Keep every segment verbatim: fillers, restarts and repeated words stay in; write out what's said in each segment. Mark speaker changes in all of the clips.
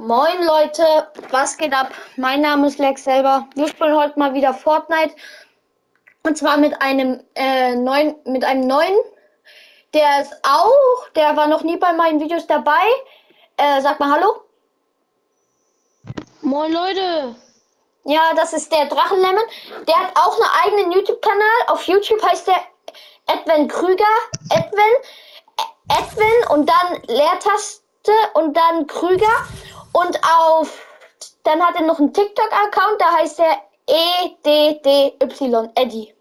Speaker 1: Moin Leute, was geht ab? Mein Name ist Lex selber. Wir spielen heute mal wieder Fortnite. Und zwar mit einem äh, neuen, mit einem neuen. Der ist auch, der war noch nie bei meinen Videos dabei. Äh, sag mal Hallo.
Speaker 2: Moin Leute.
Speaker 1: Ja, das ist der Drachenlemon. Der hat auch einen eigenen YouTube-Kanal. Auf YouTube heißt der Edwin Krüger. Edwin, Edwin und dann Leertaste und dann Krüger. Und auf, dann hat er noch einen TikTok-Account, da heißt er E D D Y, Eddie.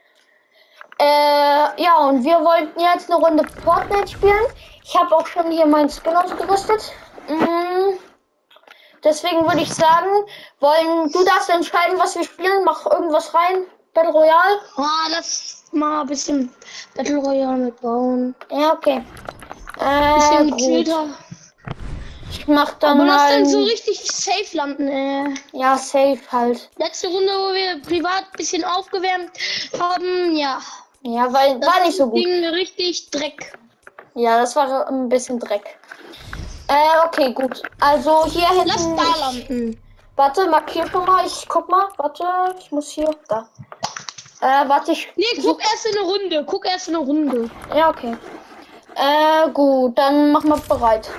Speaker 1: Äh, ja, und wir wollten jetzt eine Runde Fortnite spielen. Ich habe auch schon hier meinen Skin ausgerüstet. Mhm. Deswegen würde ich sagen, wollen du darfst entscheiden, was wir spielen. Mach irgendwas rein. Battle Royale.
Speaker 2: Ah, lass mal ein bisschen Battle Royale mitbauen.
Speaker 1: Ja, okay. Äh,
Speaker 2: Bisschen
Speaker 1: gut.
Speaker 2: gechillter.
Speaker 1: Ich mach dann
Speaker 2: Aber
Speaker 1: mal...
Speaker 2: lass dann so richtig safe landen, äh.
Speaker 1: Ja, safe halt.
Speaker 2: Letzte Runde, wo wir privat ein bisschen aufgewärmt haben, ja.
Speaker 1: Ja, weil
Speaker 2: Das
Speaker 1: war nicht so gut.
Speaker 2: Ding richtig Dreck.
Speaker 1: Ja, das war ein bisschen Dreck. Äh, okay, gut. Also hier hinten...
Speaker 2: Lass da landen.
Speaker 1: Warte, markier schon mal. Ich guck mal. Warte, ich muss hier... Da. Äh, warte, ich...
Speaker 2: Nee, guck erst in eine Runde. Guck erst in eine Runde.
Speaker 1: Ja, okay. Äh, gut. Dann machen wir bereit.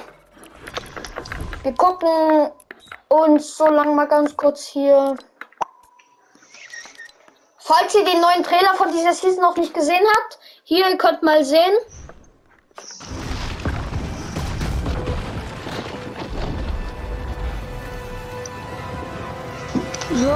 Speaker 1: Wir gucken uns so lange mal ganz kurz hier... Falls ihr den neuen Trailer von dieser Season noch nicht gesehen habt, hier, ihr könnt mal sehen.
Speaker 2: So.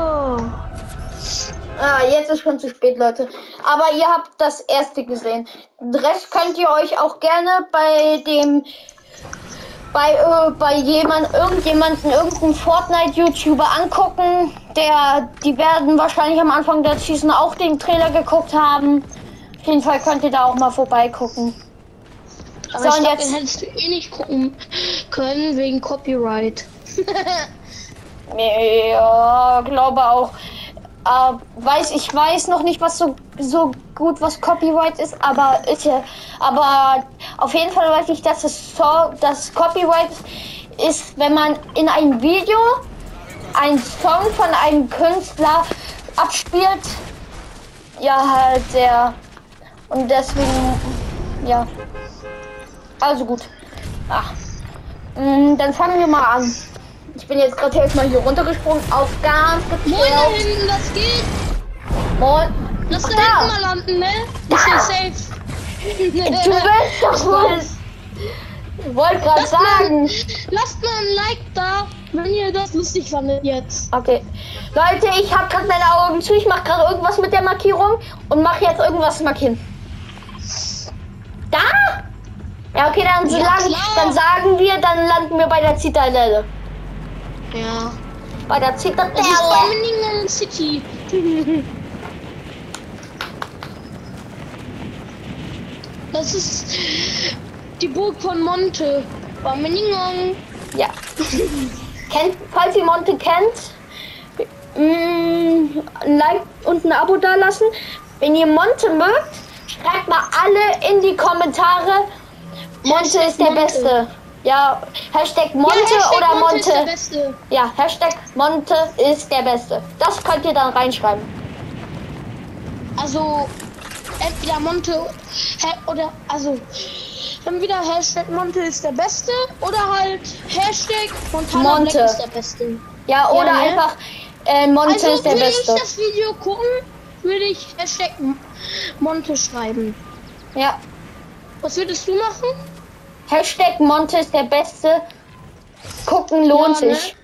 Speaker 1: Ah, jetzt ist schon zu spät, Leute. Aber ihr habt das erste gesehen. Den Rest könnt ihr euch auch gerne bei dem... bei, äh, bei jemand, irgendjemanden, irgendeinen Fortnite-YouTuber angucken. Der, die werden wahrscheinlich am Anfang der Season auch den Trailer geguckt haben. Auf jeden Fall könnt ihr da auch mal vorbeigucken.
Speaker 2: Aber
Speaker 1: So,
Speaker 2: ich
Speaker 1: und
Speaker 2: glaub,
Speaker 1: jetzt-
Speaker 2: den hättest du eh nicht gucken können wegen Copyright.
Speaker 1: Ja, glaube auch. Äh, weiß, ich weiß noch nicht, was so, so gut was Copyright ist, aber ist ja, aber auf jeden Fall weiß ich, dass es so, dass Copyright ist, wenn man in einem Video einen Song von einem Künstler abspielt. Ja, halt der. Und deswegen, ja. Also gut. Ach. Mm, Dann fangen wir mal an. Ich bin jetzt gerade erstmal hier runtergesprungen auf ganz
Speaker 2: Moin da hinten, das geht.
Speaker 1: Moin.
Speaker 2: Lass da
Speaker 1: Ach, da.
Speaker 2: hinten mal landen, ne? Ist ja safe.
Speaker 1: Du willst doch wohl. Ich wollte gerade
Speaker 2: Lasst mal,
Speaker 1: sagen.
Speaker 2: lasst mal ein Like da, wenn ihr das lustig fandet jetzt.
Speaker 1: Okay. Leute, ich habe gerade meine Augen zu. Ich mache gerade irgendwas mit der Markierung und mache jetzt irgendwas markieren. Da? Ja, okay, dann,
Speaker 2: Ja,
Speaker 1: sagen,
Speaker 2: klar.
Speaker 1: dann sagen wir, dann landen wir bei der Zitadelle.
Speaker 2: Ja.
Speaker 1: Bei der
Speaker 2: Das ist
Speaker 1: Zitadelle.
Speaker 2: bei Minion City. Das ist die Burg von Monte. Bei Minion.
Speaker 1: Ja. Kennt, falls ihr Monte kennt, mh, ein Like und ein Abo da lassen. Wenn ihr Monte mögt, schreibt mal alle in die Kommentare. Monte
Speaker 2: Hashtag
Speaker 1: ist der
Speaker 2: Monte.
Speaker 1: Beste. Ja, Hashtag Monte
Speaker 2: Ja, Hashtag
Speaker 1: oder
Speaker 2: Monte ist der
Speaker 1: Monte.
Speaker 2: Beste.
Speaker 1: Ja, Hashtag Monte ist der Beste. Das könnt ihr dann reinschreiben.
Speaker 2: Also entweder Monte hä, oder also entweder Hashtag Monte ist der Beste oder halt Hashtag Montana
Speaker 1: Monte.
Speaker 2: Black ist der Beste.
Speaker 1: Ja, oder
Speaker 2: Ja, ne?
Speaker 1: einfach äh, Monte
Speaker 2: Also
Speaker 1: ist der
Speaker 2: würde
Speaker 1: Beste.
Speaker 2: ich das Video gucken, würde ich Hashtag Monte schreiben.
Speaker 1: Ja,
Speaker 2: Was würdest du machen?
Speaker 1: Hashtag Monte ist der Beste. Gucken lohnt
Speaker 2: Ja, ne?
Speaker 1: sich.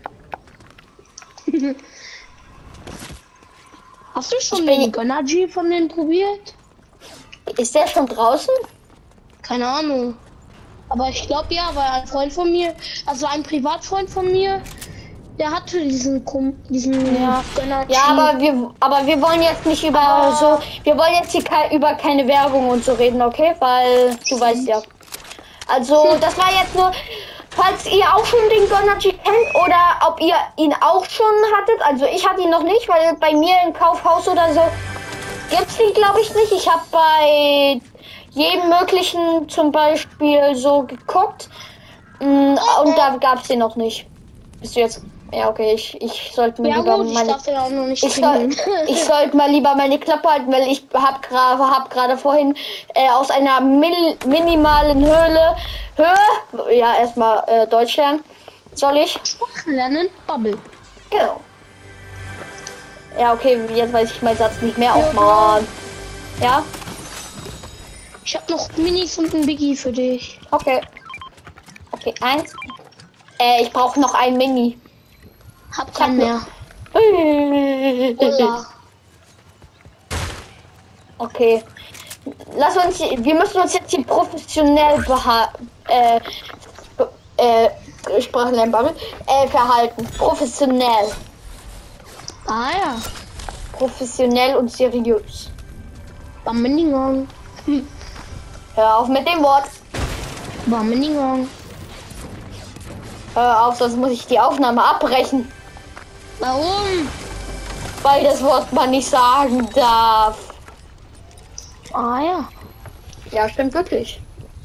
Speaker 2: Hast du schon
Speaker 1: Ich bin-
Speaker 2: den Gönnergy von denen probiert?
Speaker 1: Ist der schon draußen?
Speaker 2: Keine Ahnung. Aber ich glaube ja, weil ein Freund von mir, also ein Privatfreund von mir, der hatte diesen Kum, diesen
Speaker 1: Ja.
Speaker 2: Gönnergy.
Speaker 1: Ja, aber wir, aber wir wollen jetzt nicht über
Speaker 2: Aber-
Speaker 1: so, wir wollen jetzt hier kei- über keine Werbung und so reden, okay? Weil du weißt ja. Also das war jetzt nur, falls ihr auch schon den Gönnergy kennt oder ob ihr ihn auch schon hattet. Also ich hatte ihn noch nicht, weil bei mir im Kaufhaus oder so gibt's ihn, glaube ich, nicht. Ich habe bei jedem möglichen zum Beispiel so geguckt. Mm, und da gab es den noch nicht. Bist du jetzt? Ja, okay, ich, ich sollte mir
Speaker 2: Ja
Speaker 1: lieber
Speaker 2: gut, ich
Speaker 1: meine...
Speaker 2: darf den auch noch nicht
Speaker 1: Ich, soll,
Speaker 2: trinken.
Speaker 1: ich sollte mal lieber meine Klappe halten, weil ich habe gerade hab gerade vorhin äh, aus einer min minimalen Höhle... Höhe? Ja, erstmal äh, Deutsch lernen. Soll ich?
Speaker 2: Sprachen lernen, Bubble.
Speaker 1: Genau. Ja, okay, jetzt weiß ich meinen Satz nicht mehr.
Speaker 2: Ja,
Speaker 1: Auch mal. Ja?
Speaker 2: Ich habe noch Minis und ein Biggie für dich.
Speaker 1: Okay. Okay, eins. Äh, ich brauche noch ein Mini.
Speaker 2: Hab keinen mehr.
Speaker 1: Okay. Lass uns, wir müssen uns jetzt hier professionell beha äh, äh, Sprachenlernbubble, äh, verhalten. Professionell.
Speaker 2: Ah ja.
Speaker 1: Professionell und seriös.
Speaker 2: Bameningong. Hm.
Speaker 1: Hör auf mit dem Wort.
Speaker 2: Bameningong.
Speaker 1: Hör auf, sonst muss ich die Aufnahme abbrechen.
Speaker 2: Warum?
Speaker 1: Weil das Wort man nicht sagen darf.
Speaker 2: Ah ja.
Speaker 1: Ja, stimmt wirklich.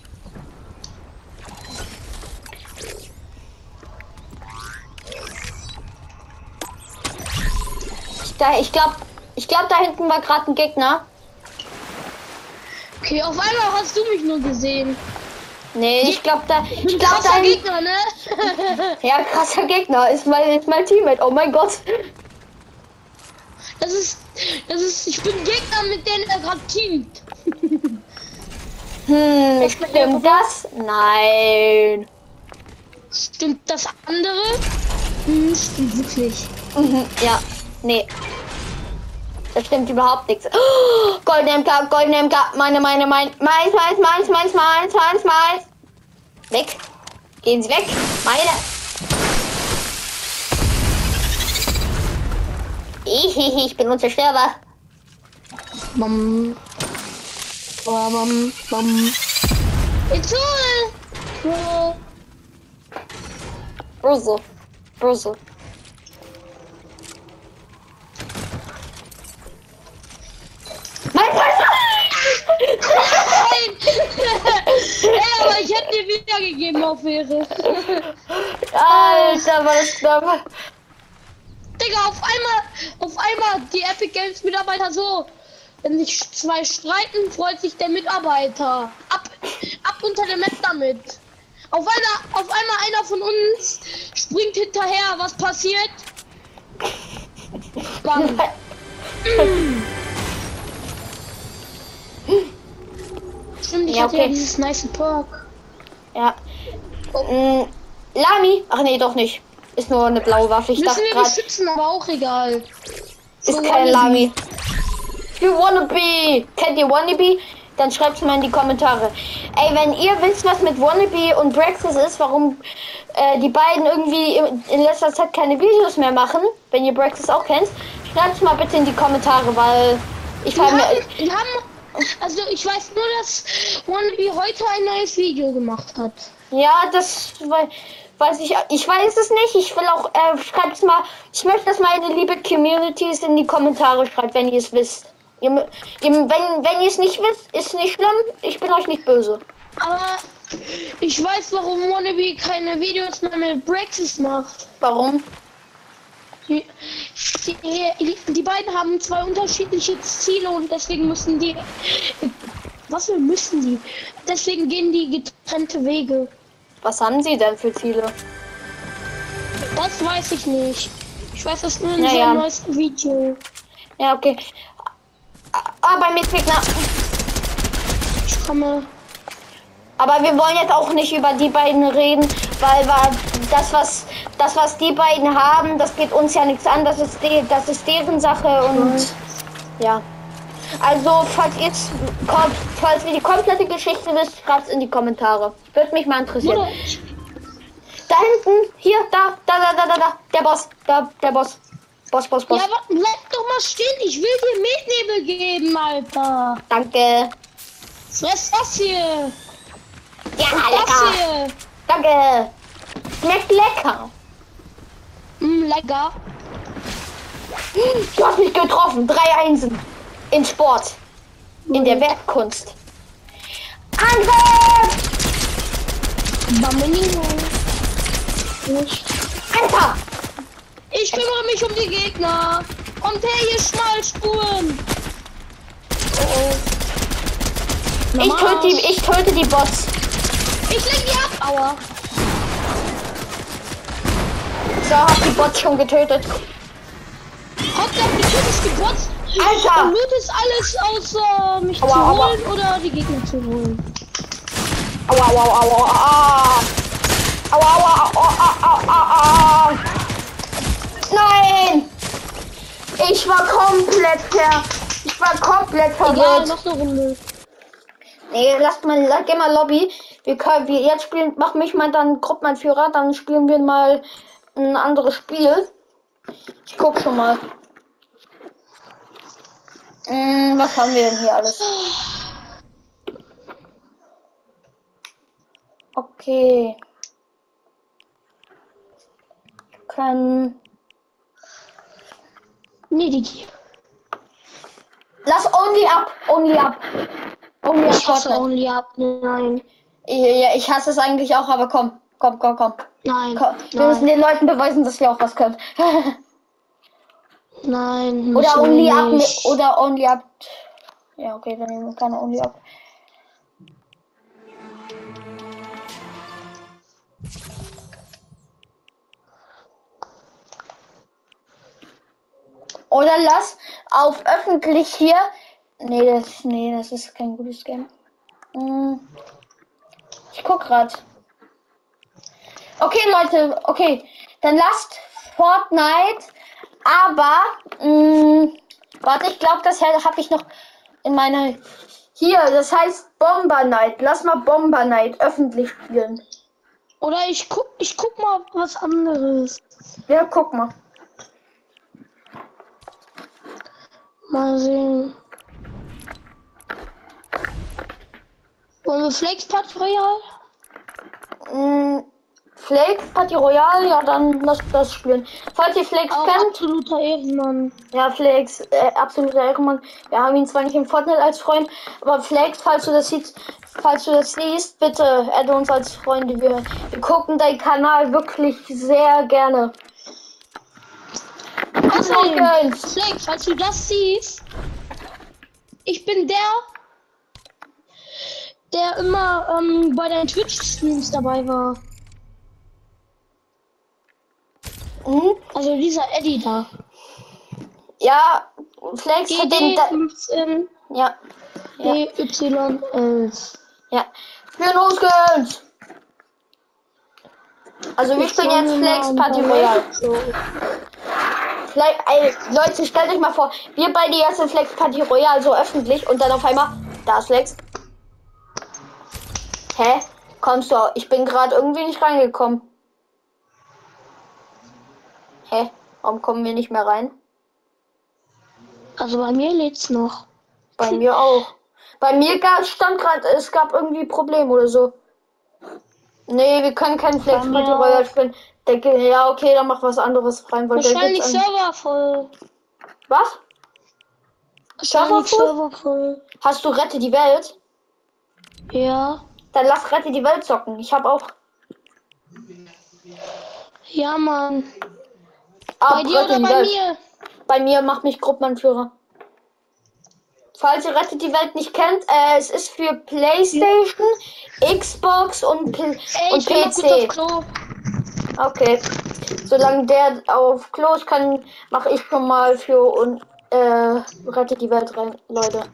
Speaker 1: Ich, da, ich glaube, ich glaube, da hinten war gerade ein Gegner.
Speaker 2: Okay, auf einmal hast du mich nur gesehen.
Speaker 1: Nee, ich glaube da, ich glaube
Speaker 2: Krasser
Speaker 1: da
Speaker 2: Gegner, ne?
Speaker 1: Ja, krasser Gegner ist mein, ist mein Teammate. Oh mein Gott.
Speaker 2: Das ist, das ist, ich bin Gegner, mit denen er gerade teamt.
Speaker 1: Hm, stimmt das? Nein.
Speaker 2: Stimmt das andere? Hm, stimmt wirklich.
Speaker 1: Mhm, ja, nee. Das stimmt überhaupt nichts. Oh, Golden M K, Golden M K, meine, meine, mein, meins, meins, meins, meins, meins, meins, meins. Weg. Gehen Sie weg. Meine. Ich, ich bin unzerstörbar.
Speaker 2: Bam. Bam, bam. It's all. Bro.
Speaker 1: Brüssel. Brüssel. Mein
Speaker 2: Nein! Ja, aber ich hätte dir wiedergegeben auf Ehre.
Speaker 1: Alter, was ist da?
Speaker 2: Digga, auf einmal, auf einmal die Epic Games Mitarbeiter so. Wenn sich zwei streiten, freut sich der Mitarbeiter. Ab, ab unter der Map damit. Auf einmal, auf einmal einer von uns springt hinterher. Was passiert? Bam. Stimmt, ich
Speaker 1: Ja,
Speaker 2: hatte ja
Speaker 1: okay.
Speaker 2: dieses nice Perk.
Speaker 1: Ja. Mm, Lami? Ach nee, doch nicht. Ist nur eine blaue Waffe. Ich
Speaker 2: Müssen
Speaker 1: dachte
Speaker 2: wir
Speaker 1: gerade,
Speaker 2: beschützen, aber auch egal.
Speaker 1: ist
Speaker 2: So
Speaker 1: keine
Speaker 2: wannabe.
Speaker 1: Lami. You wannabe? Kennt ihr wannabe? Dann schreibt's mal in die Kommentare. Ey, wenn ihr wisst, was mit wannabe und Brexit ist, warum äh, die beiden irgendwie in, in letzter Zeit keine Videos mehr machen, wenn ihr Brexit auch kennt, schreibt's mal bitte in die Kommentare, weil ich
Speaker 2: Wir
Speaker 1: fall mir...
Speaker 2: haben, wir haben, also ich weiß nur, dass Wannabe heute ein neues Video gemacht hat.
Speaker 1: Ja, das wei- weiß ich. Ich weiß es nicht. Ich will auch, äh, schreibt's mal. Ich möchte, dass meine liebe Communities in die Kommentare schreibt, wenn ihr es wisst. Ihr, mü- ihr, wenn wenn ihr es nicht wisst, ist nicht schlimm. Ich bin euch nicht böse.
Speaker 2: Aber ich weiß, warum Wannabe keine Videos mehr mit Brexit macht.
Speaker 1: Warum?
Speaker 2: Die, die, die beiden haben zwei unterschiedliche Ziele und deswegen müssen die... Was müssen die? Deswegen gehen die getrennte Wege.
Speaker 1: Was haben sie denn für Ziele?
Speaker 2: Das weiß ich nicht. Ich weiß das nur in
Speaker 1: Ja,
Speaker 2: seinem
Speaker 1: ja.
Speaker 2: neuesten Video.
Speaker 1: Ja, okay. Ah, bei mir ist Gegner.
Speaker 2: Ich komme...
Speaker 1: Aber wir wollen jetzt auch nicht über die beiden reden, weil wir das, was das, was die beiden haben, das geht uns ja nichts an. Das ist de, das ist deren Sache und
Speaker 2: Mhm.
Speaker 1: ja. Also falls ihr falls ihr die komplette Geschichte wisst, schreibt es in die Kommentare. Würde mich mal interessieren.
Speaker 2: Bruder,
Speaker 1: Da hinten, hier, da, da, da, da, da, da, der Boss, da, der Boss, Boss, Boss, Boss.
Speaker 2: ja, aber bleib doch mal stehen. Ich will dir Metnebel geben, Alter.
Speaker 1: Danke.
Speaker 2: Fress das hier.
Speaker 1: Ja,
Speaker 2: Und das
Speaker 1: lecker.
Speaker 2: hier.
Speaker 1: Danke. Schmeckt lecker.
Speaker 2: Mm, lecker.
Speaker 1: Du hast mich getroffen. Drei Einsen. In Sport. In der Werkkunst. Angriff!
Speaker 2: Bammelingo. Nicht.
Speaker 1: Alter!
Speaker 2: Ich kümmere mich um die Gegner. Kommt her, ihr Schmalspuren. Oh oh.
Speaker 1: Ich töte, die, ich töte die Bots.
Speaker 2: Ich leg die ab. Aua.
Speaker 1: So, hab die Bots schon getötet.
Speaker 2: Hauptsache, die tötest die Bots.
Speaker 1: Alter!
Speaker 2: Und lootest alles außer mich
Speaker 1: Aua,
Speaker 2: zu
Speaker 1: aua.
Speaker 2: holen oder die Gegner zu holen.
Speaker 1: Aua, aua, aua, aua. Aua, aua, aua, aua, aua, aua. Nein! Ich war komplett ver... Ich war komplett
Speaker 2: Egal,
Speaker 1: verwirrt.
Speaker 2: noch eine Runde.
Speaker 1: Nee, lasst mal, geh mal Lobby. Wir können, wir jetzt spielen, mach mich mal dann Gruppenanführer, dann spielen wir mal ein anderes Spiel. Ich guck schon mal. Hm, was haben wir denn hier alles? Okay. Wir können...
Speaker 2: Nee, die.
Speaker 1: Lass Only Up, Only Up. Only Up
Speaker 2: Ich hasse
Speaker 1: Fortnite.
Speaker 2: Only Up. Nein.
Speaker 1: Ja, ich hasse es eigentlich auch, aber komm, komm, komm, komm.
Speaker 2: Nein.
Speaker 1: komm. Wir
Speaker 2: Nein.
Speaker 1: müssen den Leuten beweisen, dass wir auch was können.
Speaker 2: Nein.
Speaker 1: Oder
Speaker 2: müssen
Speaker 1: Only
Speaker 2: wir
Speaker 1: Up,
Speaker 2: nicht.
Speaker 1: oder Only Up. Ja, okay, dann nehmen wir keine Only Up. Oder lass auf öffentlich hier. Nee, das, nee, das ist kein gutes Game. Hm. Ich guck grad. Okay, Leute, okay. Dann lasst Fortnite. Aber, mh, warte, ich glaube, das habe ich noch in meiner. Hier, das heißt Bomber Night. Lass mal Bomber Night öffentlich spielen.
Speaker 2: Oder ich guck, ich guck mal was anderes.
Speaker 1: Ja, guck mal.
Speaker 2: Mal sehen. Wollen wir Flex Party Royale?
Speaker 1: Mh, Flakes Party Royale, ja, dann lasst das spielen. Falls ihr Flakes
Speaker 2: Auch
Speaker 1: kennt.
Speaker 2: absoluter Ehrenmann.
Speaker 1: Ja, Flakes, äh, absoluter Ehrenmann. Wir haben ihn zwar nicht im Fortnite als Freund, aber Flakes, falls du das siehst, falls du das siehst, bitte adde uns als Freunde. Wir, wir gucken deinen Kanal wirklich sehr gerne.
Speaker 2: Außerdem, Flex, falls du das siehst, ich bin der, der immer ähm, bei deinen Twitch-Streams dabei war.
Speaker 1: Mhm.
Speaker 2: Also dieser Eddie da.
Speaker 1: Ja, Flakes
Speaker 2: G
Speaker 1: hat
Speaker 2: D
Speaker 1: den. Da
Speaker 2: fünfzehn
Speaker 1: ja. Ja.
Speaker 2: E Y elf.
Speaker 1: Ja. Spielen Skins! Also wir spielen jetzt Flakes Party Royale. Vielleicht, ey, Leute, stellt euch mal vor, wir beide jetzt in Flex Party Royale so öffentlich und dann auf einmal, da ist Flex. Hä? Kommst du? Ich bin gerade irgendwie nicht reingekommen. Hä? Warum kommen wir nicht mehr rein?
Speaker 2: Also bei mir lädt's noch.
Speaker 1: Bei mir auch. Bei mir gab, stand gerade, es gab irgendwie Probleme oder so. Nee, wir können keinen Flex Party Royale spielen. Denke, ja, okay, dann mach was anderes rein, weil der
Speaker 2: Wahrscheinlich
Speaker 1: gibt's an-
Speaker 2: Server voll.
Speaker 1: Was? Server
Speaker 2: Wahrscheinlich
Speaker 1: voll?
Speaker 2: Server voll.
Speaker 1: Hast du Rette die Welt?
Speaker 2: Ja.
Speaker 1: Dann lass Rette die Welt zocken. Ich habe auch.
Speaker 2: Ja, Mann.
Speaker 1: Ah,
Speaker 2: Bei dir
Speaker 1: Rette
Speaker 2: oder
Speaker 1: die
Speaker 2: bei
Speaker 1: Welt.
Speaker 2: mir?
Speaker 1: Bei mir macht mich Gruppenanführer. Falls ihr Rettet die Welt nicht kennt, äh, es ist für PlayStation, Xbox und, P
Speaker 2: Ey,
Speaker 1: und
Speaker 2: ich bin mal
Speaker 1: P
Speaker 2: kurz auf
Speaker 1: C.
Speaker 2: Klo.
Speaker 1: Okay. Solange der auf Klo ist, kann, mache ich schon mal für und äh, Rettet die Welt rein, Leute.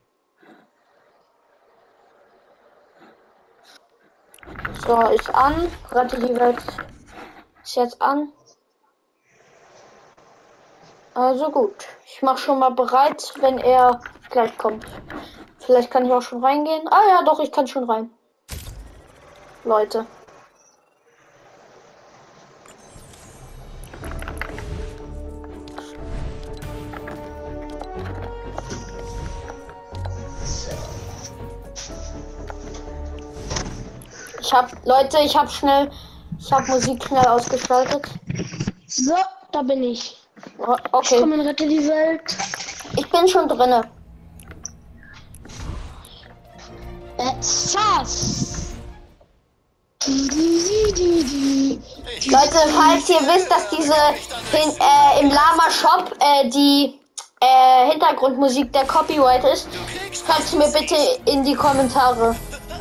Speaker 1: So, ist an. Rettet die Welt ist jetzt an. Also gut. Ich mache schon mal bereit, wenn er gleich kommt. Vielleicht kann ich auch schon reingehen. Ah ja, doch, ich kann schon rein. Leute. Ich hab, Leute, ich hab schnell, ich hab Musik schnell ausgeschaltet.
Speaker 2: So, da bin ich.
Speaker 1: O-
Speaker 2: Ich
Speaker 1: Okay,
Speaker 2: komme und rette die Welt.
Speaker 1: ich bin schon drinne.
Speaker 2: Äh, Sass.
Speaker 1: Leute, falls ihr wisst, dass diese hin, äh, im Lama Shop äh, die äh, Hintergrundmusik der Copyright ist, schreibt mir bitte in die Kommentare.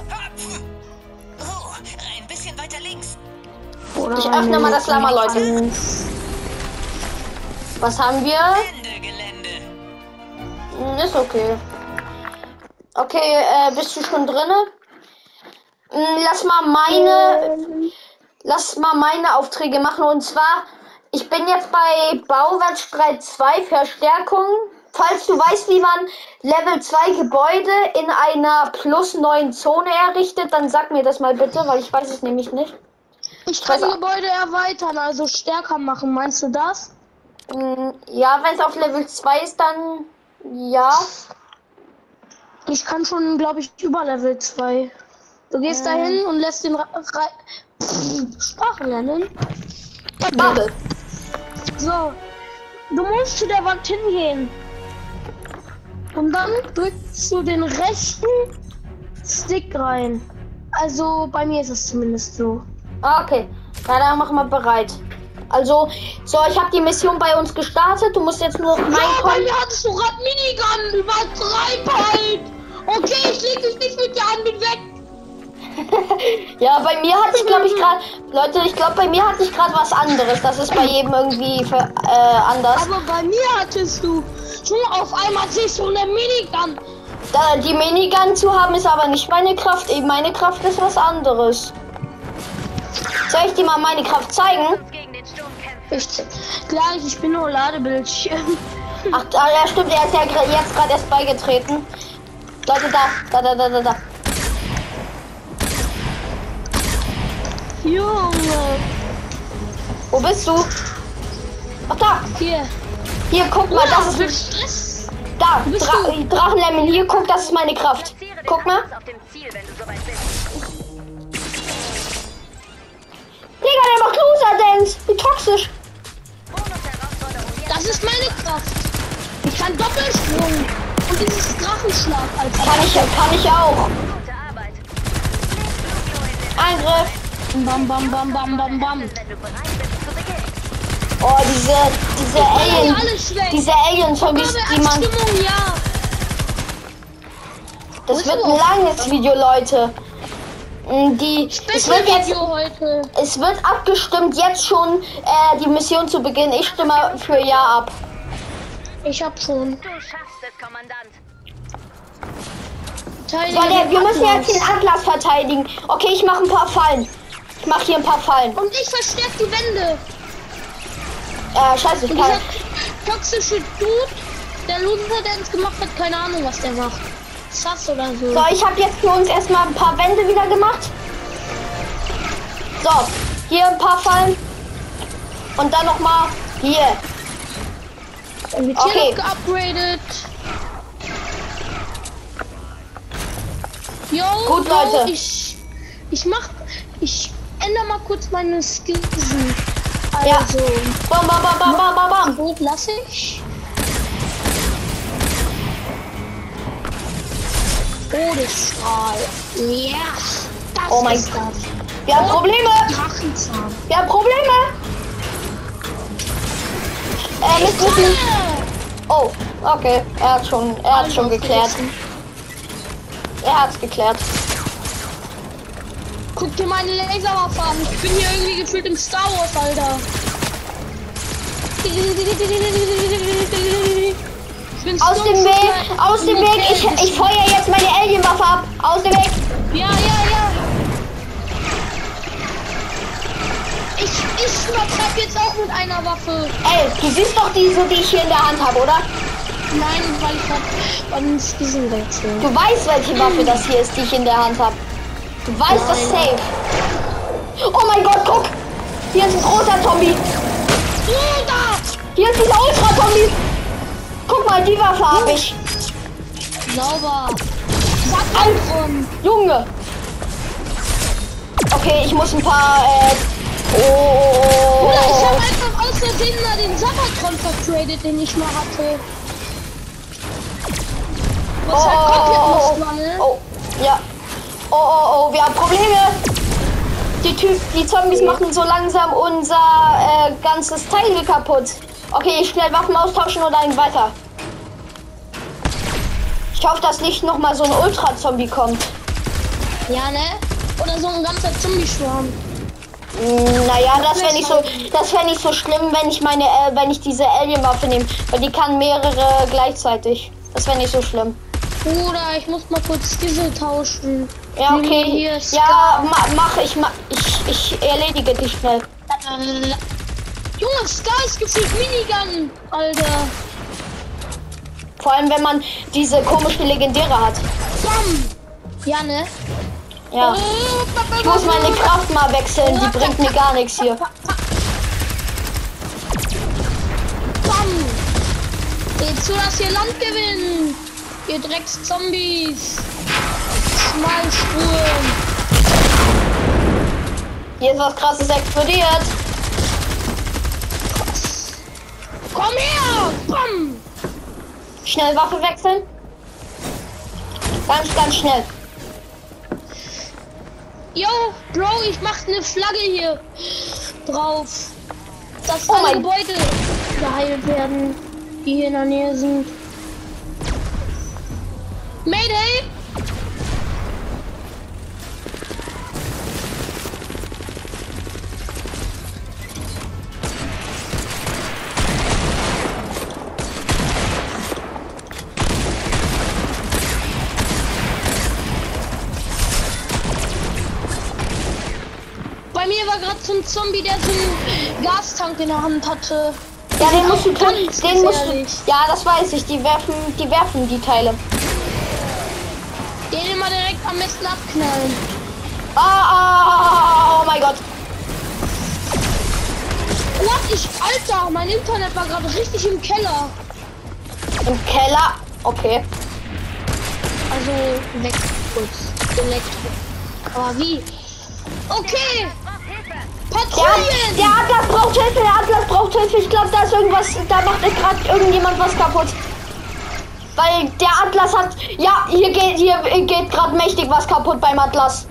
Speaker 3: Oh, ein bisschen weiter links.
Speaker 1: Ich öffne mal das Lama, Leute. Was haben wir?
Speaker 3: Ende Gelände.
Speaker 1: Hm, ist okay. Okay, äh, bist du schon drinne? Hm, lass mal meine, lass mal meine Aufträge machen. Und zwar, ich bin jetzt bei Bauwerkstreit zwei Verstärkung. Falls du weißt, wie man Level zwei Gebäude in einer plus neun Zone errichtet, dann sag mir das mal bitte, weil ich weiß es nämlich nicht.
Speaker 2: Ich kann die Gebäude erweitern, also stärker machen. Meinst du das?
Speaker 1: Hm, ja, wenn es auf Level zwei ist, dann ja.
Speaker 2: Ich kann schon, glaube ich, über Level zwei. Du gehst
Speaker 1: Ähm.
Speaker 2: dahin und lässt den Ra Ra Pff, Sprache lernen.
Speaker 1: Bubble.
Speaker 2: So, du musst zu der Wand hingehen. Und dann drückst du den rechten Stick rein. Also bei mir ist es zumindest so.
Speaker 1: Ah, okay. Na, dann machen wir bereit. Also, so, ich habe die Mission bei uns gestartet. Du musst jetzt nur noch
Speaker 2: Ja, bei
Speaker 1: reinkommen.
Speaker 2: mir hattest du gerade Minigun. Übertreib halt. Okay, ich leg dich nicht mit dir an, bin weg.
Speaker 1: Ja, bei mir hatte ich, glaube ich, gerade... Leute, ich glaube, bei mir hatte ich gerade was anderes. Das ist bei jedem irgendwie für, äh, anders.
Speaker 2: Aber bei mir hattest du schon auf einmal siehst du eine Minigun.
Speaker 1: Da, die Minigun zu haben ist aber nicht meine Kraft. Eben meine Kraft ist was anderes. Soll ich dir mal meine Kraft zeigen?
Speaker 2: Ich, gleich, ich bin nur Ladebildschirm.
Speaker 1: Ach, ah, ja, stimmt. Er ist ja gra- jetzt gerade erst beigetreten. Leute, da, da, da, da, da, da.
Speaker 2: Junge.
Speaker 1: Wo bist du? Ach, da.
Speaker 2: Hier.
Speaker 1: Hier, guck mal, das ist...
Speaker 2: ist Stress.
Speaker 1: Da,
Speaker 2: bist
Speaker 1: Dra
Speaker 2: du?
Speaker 1: Drachenlämmel, hier, guck, das ist meine Kraft. Guck mal. Digga, der macht Loser-Dance. Wie toxisch.
Speaker 2: Das ist meine Kraft. Ich kann Doppelsprung. Und dieses Drachenschlag als
Speaker 1: Kann ich, kann ich auch. Angriff.
Speaker 2: Bam, bam, bam, bam, bam, bam.
Speaker 1: Oh, diese, diese Alien,
Speaker 2: Alles schlecht.
Speaker 1: diese Alien-Zombies, die man...
Speaker 2: Stimmung, ja.
Speaker 1: Das wird ein langes Video, Leute. Die, es wird jetzt,
Speaker 2: Video heute.
Speaker 1: es wird abgestimmt, jetzt schon äh, die Mission zu beginnen. Ich stimme für Ja ab.
Speaker 2: Ich hab schon.
Speaker 3: Du schaffst es, Kommandant.
Speaker 1: So, der, wir müssen jetzt den Atlas verteidigen. Okay, ich mache ein paar Fallen. Ich mache hier ein paar Fallen.
Speaker 2: Und ich verstärke die Wände.
Speaker 1: Äh, scheiße, ich
Speaker 2: Und
Speaker 1: kann...
Speaker 2: dieser toxische Dude, der Loser Dance gemacht hat, keine Ahnung, was der macht. Sass oder so.
Speaker 1: So, ich habe jetzt für uns erstmal ein paar Wände wieder gemacht. So, hier ein paar Fallen. Und dann nochmal hier.
Speaker 2: Dann wird
Speaker 1: okay.
Speaker 2: hier noch geupgradet. Jo,
Speaker 1: Gut,
Speaker 2: jo,
Speaker 1: Leute.
Speaker 2: Ich, ich mach, ich ändere mal kurz meine Skills.
Speaker 1: Ja.
Speaker 2: Also,
Speaker 1: Bam, bam, bam, bam, bam, bam, bam.
Speaker 2: gut, lass ich. Todesstrahl. Ja, das
Speaker 1: Oh mein
Speaker 2: ist
Speaker 1: Gott.
Speaker 2: das.
Speaker 1: Wir haben Probleme.
Speaker 2: Drachenzahn.
Speaker 1: Wir haben Probleme. Äh, mit Wissen. Oh, okay. Er hat schon, er hat schon geklärt. Er hat's geklärt.
Speaker 2: Guck dir meine Laserwaffe an. Ich bin hier irgendwie gefühlt im Star Wars, Alter. Ich bin
Speaker 1: Aus
Speaker 2: so
Speaker 1: dem
Speaker 2: schon
Speaker 1: Weg,
Speaker 2: mal
Speaker 1: aus dem
Speaker 2: in
Speaker 1: Weg. Ich,
Speaker 2: Kälte
Speaker 1: ich feuer jetzt meine Alienwaffe ab. Aus dem Weg.
Speaker 2: Ja, ja, ja. Ich, ich übertreib jetzt auch mit einer Waffe.
Speaker 1: Ey, du siehst doch diese, die ich hier in der Hand habe, oder?
Speaker 2: Nein, weil ich hab uns diesen Wechsel.
Speaker 1: Du weißt, welche Waffe das hier ist, die ich in der Hand habe. Du weißt das safe. Oh mein Gott, guck. Hier ist ein großer Zombie.
Speaker 2: Bruder!
Speaker 1: Hier ist dieser Ultra-Zombie. Guck mal, die Waffe habe ich.
Speaker 2: Sauber. Sag
Speaker 1: Au.
Speaker 2: an.
Speaker 1: Junge. Okay, ich muss ein paar, äh... Oh.
Speaker 2: Bruder, ich hab einfach aus Versehen mal den Sabatron vertradet, den ich mal hatte. Was halt komplett
Speaker 1: Oh,
Speaker 2: lost war, ne?
Speaker 1: oh, ja. Oh, oh, oh, wir haben Probleme. Die Typ, die Zombies machen so langsam unser äh, ganzes Teil kaputt. Okay, schnell Waffen austauschen oder ein weiter. Ich hoffe, dass nicht noch mal so ein Ultra-Zombie kommt.
Speaker 2: Ja, ne? Oder so ein ganzer Zombie-Schwarm.
Speaker 1: Naja, das wäre nicht so, das wäre nicht so schlimm, wenn ich meine, äh, wenn ich diese Alien-Waffe nehme, weil die kann mehrere gleichzeitig. Das wäre nicht so schlimm.
Speaker 2: Bruder, ich muss mal kurz diese tauschen.
Speaker 1: Ja,
Speaker 2: Nimm
Speaker 1: okay.
Speaker 2: hier
Speaker 1: Ja,
Speaker 2: Scar.
Speaker 1: ma, mach ich, ma, ich, ich erledige dich schnell.
Speaker 2: Junge, Scar ist gefühlt Minigun, Alter.
Speaker 1: Vor allem, wenn man diese komische Legendäre hat.
Speaker 2: Bam. Ja, ne?
Speaker 1: Ja. Ich muss meine Kraft mal wechseln, die bringt mir gar nichts hier.
Speaker 2: Bam. Seht zu, dass ihr Land gewinnt. Ihr Drecks-Zombies. Schmalspuren.
Speaker 1: Hier ist was Krasses explodiert.
Speaker 2: Komm her! Bam!
Speaker 1: Schnell Waffe wechseln. Ganz, ganz schnell.
Speaker 2: Yo, Bro, ich mach eine Flagge hier drauf. Dass
Speaker 1: Oh
Speaker 2: alle
Speaker 1: mein-
Speaker 2: Gebäude geheilt werden, die hier in der Nähe sind. Mayday! Bei mir war gerade so ein Zombie, der so einen Gastank in der Hand hatte.
Speaker 1: Ja, den musst du
Speaker 2: Ganz
Speaker 1: töten. Den musst
Speaker 2: gefährlich.
Speaker 1: du. Ja, das weiß ich. Die werfen, die werfen die Teile.
Speaker 2: Den immer direkt am besten abknallen.
Speaker 1: Ah, ah, oh mein Gott.
Speaker 2: What? Ich, Alter, mein Internet war gerade richtig im Keller.
Speaker 1: Im Keller. Okay.
Speaker 2: Also weg kurz. Elektro. Aber wie? Okay.
Speaker 1: Der,
Speaker 2: Patrouillen.
Speaker 1: der Atlas braucht Hilfe. Der Atlas braucht Hilfe. Ich glaube, da ist irgendwas. Da macht gerade irgendjemand was kaputt. Weil der Atlas hat. Ja, hier geht hier geht gerade mächtig was kaputt beim Atlas.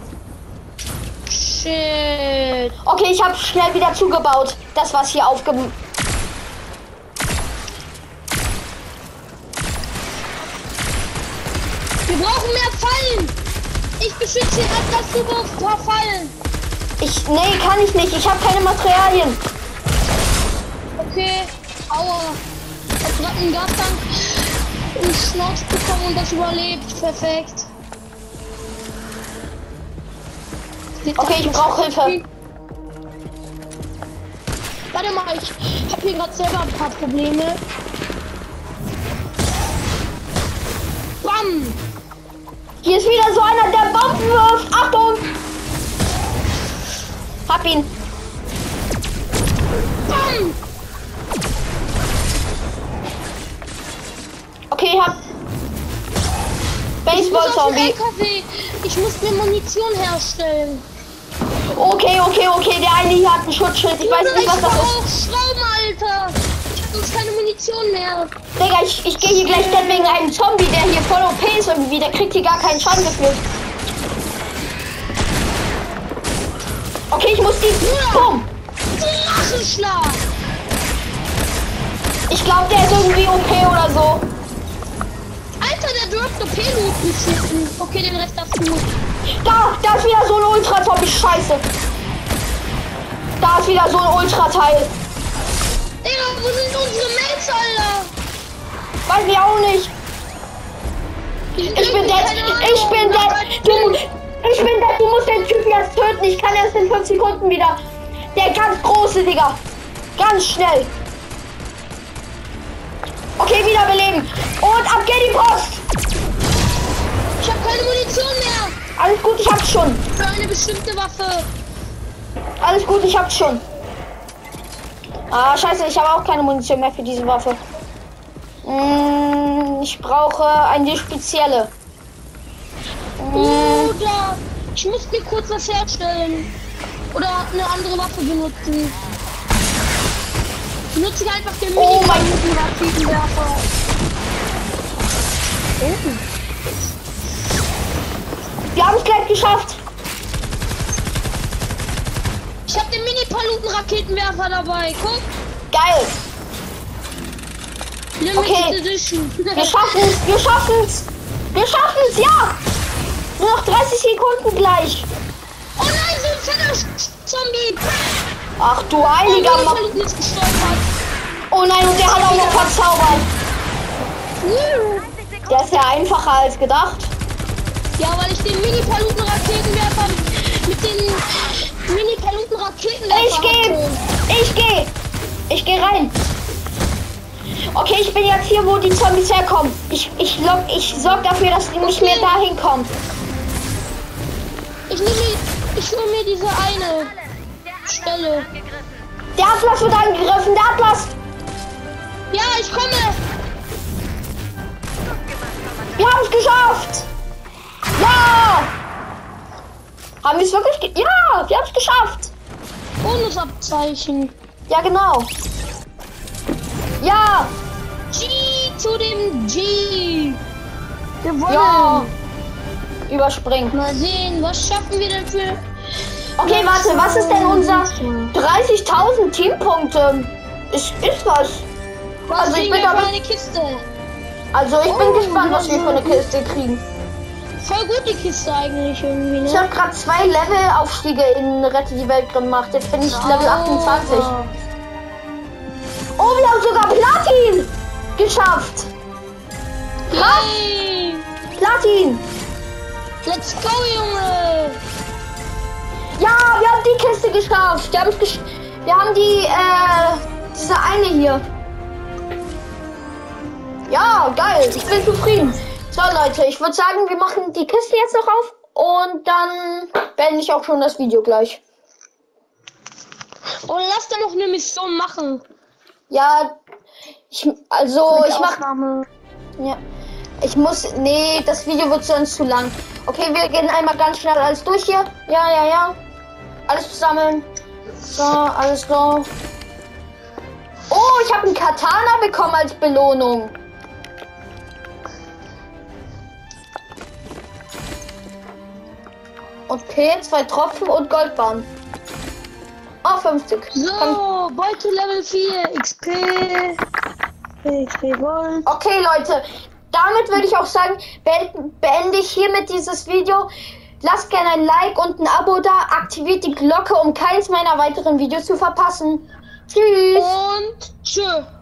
Speaker 2: Shit.
Speaker 1: Okay, ich habe schnell wieder zugebaut. Das, was hier aufge...
Speaker 2: Wir brauchen mehr Fallen. Ich beschütze den Atlas super vor Fallen.
Speaker 1: Ich... Nee, kann ich nicht. Ich habe keine Materialien.
Speaker 2: Okay. Aua. Ich hab grad einen Gastank im Schnauz bekommen und das überlebt. Perfekt.
Speaker 1: Okay, ich brauche Hilfe.
Speaker 2: Warte mal, ich habe hier gerade selber ein paar Probleme. Bam!
Speaker 1: Hier ist wieder so einer, der Bomben wirft. Achtung! Hab ihn.
Speaker 2: Bam!
Speaker 1: Okay, ich hab...
Speaker 2: Ich muss auf den
Speaker 1: Baseball-Zombie.
Speaker 2: L K W. Ich muss mir Munition herstellen.
Speaker 1: Okay, okay, okay. Der eine hier hat ein Schutzschild. Ich weiß
Speaker 2: Bruder,
Speaker 1: nicht, was
Speaker 2: ich
Speaker 1: das
Speaker 2: brauch
Speaker 1: ist.
Speaker 2: auch Schrauben, Alter. Ich hab sonst keine Munition mehr.
Speaker 1: Digga, ich, ich gehe hier gleich dead wegen einem Zombie, der hier voll O P ist irgendwie. Der kriegt hier gar keinen Schaden gefühlt. Okay, ich muss die... Bumm!
Speaker 2: Drachenschlag.
Speaker 1: Ich glaube, der ist irgendwie O P oder so.
Speaker 2: Alter, der droppt O P-Looten. Okay, den Rest darfst du.
Speaker 1: Da, da ist wieder so ein Ultra-Zombie. Scheiße. Da ist wieder so ein Ultra-Teil.
Speaker 2: Digga, wo sind unsere Mates, Alter?
Speaker 1: Weiß ich auch nicht. Ich bin dead. Ich bin dead. Du, ich bin dead. Du musst den Typen jetzt töten. Ich kann erst in fünf Sekunden wieder. Der ganz große, Digga. Ganz schnell. Okay, wiederbeleben. Und ab geht die Post.
Speaker 2: Ich habe keine Munition mehr.
Speaker 1: Alles gut, ich hab's schon.
Speaker 2: Für eine bestimmte Waffe.
Speaker 1: Alles gut, ich hab's schon. Ah, scheiße, ich habe auch keine Munition mehr für diese Waffe. Mm, ich brauche eine spezielle. Mm,
Speaker 2: Bruder, ich muss mir kurz was herstellen. Oder eine andere Waffe benutzen. Benutze ich einfach den
Speaker 1: Oh mein-
Speaker 2: Mini-Raketenwerfer.
Speaker 1: wir haben es gleich geschafft.
Speaker 2: Ich hab den Mini-Paluten-Raketenwerfer dabei. Guck.
Speaker 1: Geil.
Speaker 2: Limited
Speaker 1: Okay.
Speaker 2: Edition.
Speaker 1: Wir schaffen's, wir schaffen's. Wir schaffen's, ja. Nur noch dreißig Sekunden gleich.
Speaker 2: Oh nein, so ein fetter Sch- Zombie.
Speaker 1: Ach du
Speaker 2: Oh,
Speaker 1: heiliger Mann.
Speaker 2: Mini-Paluten ist gestorben.
Speaker 1: Oh nein, und der hat auch noch verzaubert.
Speaker 2: Uh.
Speaker 1: Der ist ja einfacher als gedacht.
Speaker 2: Ja, weil ich den Mini-Paluten-Raketenwerfer mit den Mini-Paluten-Raketenwerfer
Speaker 1: Ich geh,
Speaker 2: hatte.
Speaker 1: ich geh. Ich geh rein. Okay, ich bin jetzt hier, wo die Zombies herkommen. Ich, ich, lock, ich sorg dafür, dass die nicht mehr dahin kommen.
Speaker 2: Ich nehme, ich hole mir diese eine Stelle.
Speaker 1: Der Atlas wird angegriffen, der Atlas.
Speaker 2: Ja, ich komme.
Speaker 1: Wir haben es geschafft. Ja. Haben wir es wirklich ge Ja, wir haben es geschafft.
Speaker 2: Bonusabzeichen.
Speaker 1: Ja, genau. Ja.
Speaker 2: G zu dem G. Gewonnen.
Speaker 1: Ja. Überspringen.
Speaker 2: Mal sehen, was schaffen wir denn für...
Speaker 1: Okay, warte, was ist denn unser dreißigtausend Teampunkte? Ist, ist was.
Speaker 2: Was
Speaker 1: Also ich
Speaker 2: kriegen
Speaker 1: bin
Speaker 2: wir für
Speaker 1: aber-
Speaker 2: eine Kiste?
Speaker 1: Also ich bin
Speaker 2: Oh,
Speaker 1: gespannt, was wir für eine Kiste kriegen.
Speaker 2: Voll gut die Kiste eigentlich irgendwie,
Speaker 1: Ich
Speaker 2: ne?
Speaker 1: habe gerade zwei Levelaufstiege in Rette die Welt gemacht. Jetzt bin ich Level achtundzwanzig. Oh, wir haben sogar Platin geschafft.
Speaker 2: Yay!
Speaker 1: Platin.
Speaker 2: Let's go, Junge!
Speaker 1: Ja, wir haben die Kiste geschafft. Wir, haben's gesch wir haben die, äh, diese eine hier. Ja, geil. Ich bin zufrieden. So, Leute, ich würde sagen, wir machen die Kiste jetzt noch auf und dann beende ich auch schon das Video gleich.
Speaker 2: Und lass dann noch eine Mission machen.
Speaker 1: Ja, ich, also ich mach,
Speaker 2: Aufnahme.
Speaker 1: ja, ich muss, nee, das Video wird sonst zu lang. Okay, wir gehen einmal ganz schnell alles durch hier. Ja, ja, ja. Alles zusammen. So, alles so. Oh, ich habe einen Katana bekommen als Belohnung. Okay, zwei Tropfen und Goldbahn. Oh, fünfzig. Kann-
Speaker 2: So, Beute Level vier, X P. X P Gold.
Speaker 1: Okay, Leute, damit würde ich auch sagen, beende, beende ich hiermit dieses Video. Lasst gerne ein Like und ein Abo da. Aktiviert die Glocke, um keins meiner weiteren Videos zu verpassen. Tschüss.
Speaker 2: Und tschö.